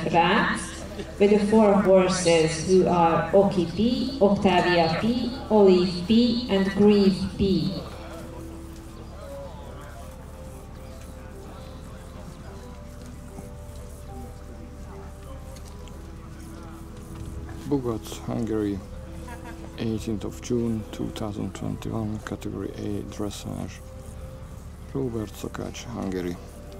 rats, with the four horses who are Oki P, Octavia P, Olive P, and Grieve P. Bugoc, Hungary, 18th of June 2021, Category A Dressage. Robert Szakács, Hungary.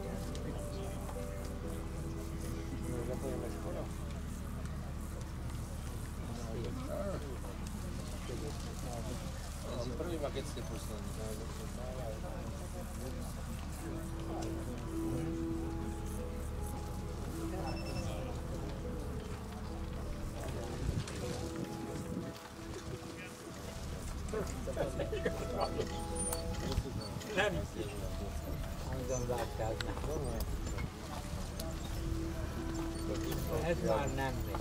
Ez már nem megy.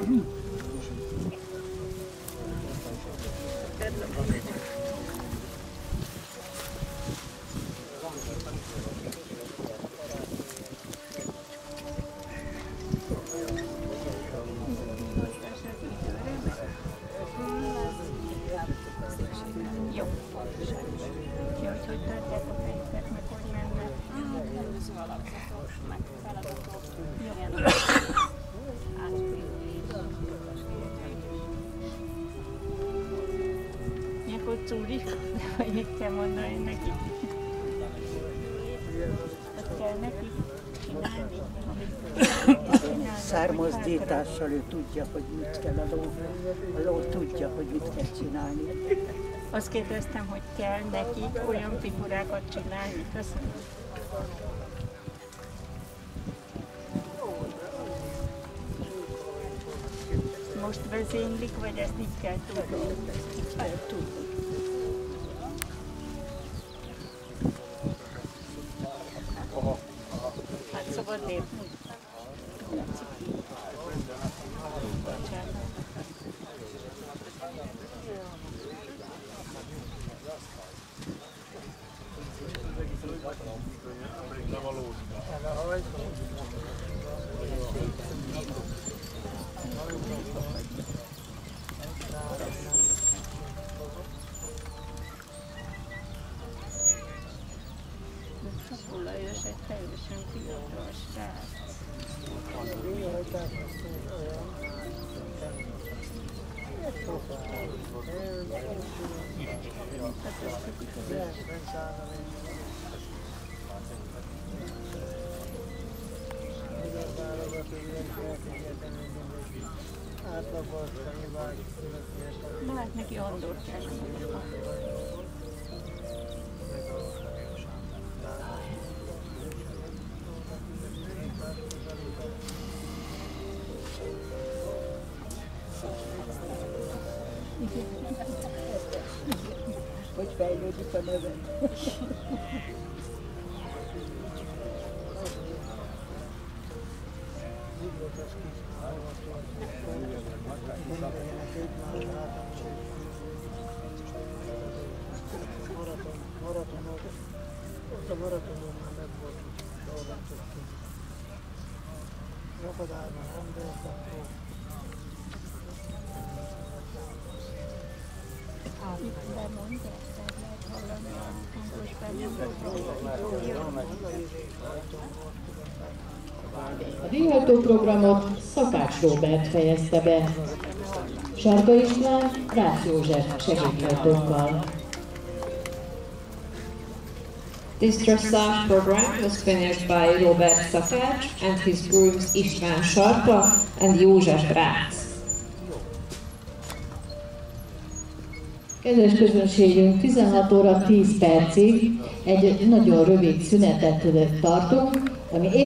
Ilyenkor Czúri, vagy mit kell mondani neki? Azt kell neki csinálni, amit Szármozdítással ő tudja, hogy mit kell a ló tudja, hogy mit kell csinálni. Azt kérdeztem, hogy kell nekik olyan figurákat csinálni. Köszönöm. Most vezénylik, vagy ezt így kell tudni? Így kell tudni. Hát szabad lépni. Lajos egy teljesen fiatal srác. Na hát neki Andor kell. Hogy fejlődik a neve. Ott a maratonon már megvolt, ahol tudtunk. Rapadárban nem voltak. A díjható programot Szakács Róbert fejezte be, Sárga István, Rácz József segédhajtókkal. This dressage program was finished by Robert Szakács and his grooms István Sarka and József Rácz. Kedves közönségünk, 16 óra 10 percig egy nagyon rövid szünetet tartunk, ami